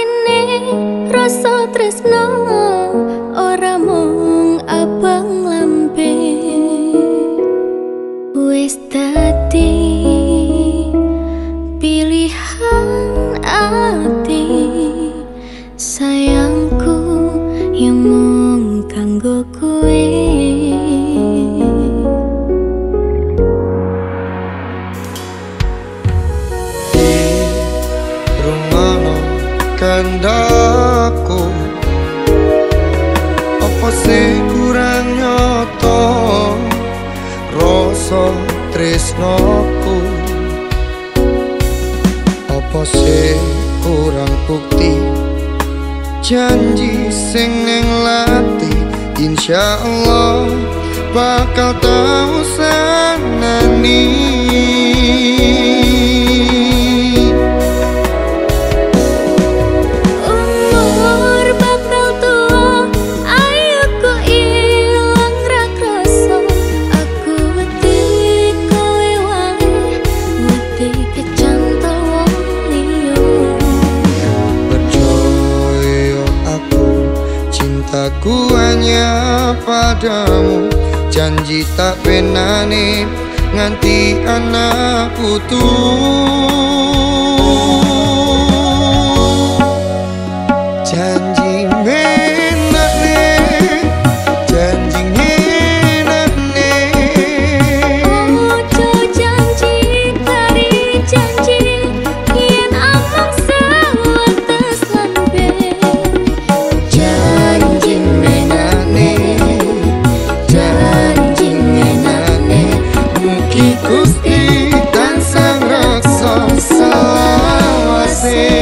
artine rasa tresno ora mung abang lambe. Wis dadi pilihan ati sayangku yang mung kanggo kowe. Kandaku apa sih kurang nyoto rasa tresnoku, apa sih kurang bukti janji sing ning lati. Insyaallah bakal tau sanani. Aku hanya padamu, janji tak penane nganti anak putu. Janji menane, janji menane. Ojo janji kari janji yen amang sewates lambe. Janji menane, janji menane. Mugi Gusti tansah raksa selawase.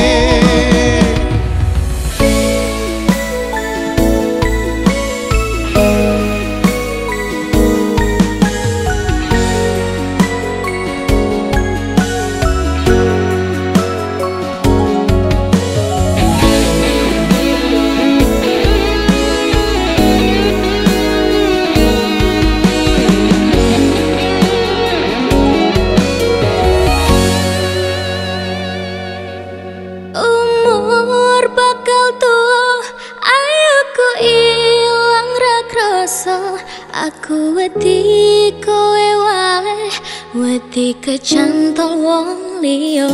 Umur bakal tuwa, ayo ku ilang ra krasa. Aku wedi kowe wae, wedi kecantol wong liya.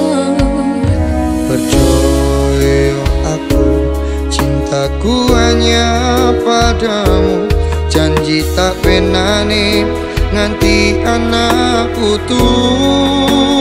Percaya aku, cintaku hanya padamu, janji tak penane nganti anak putu.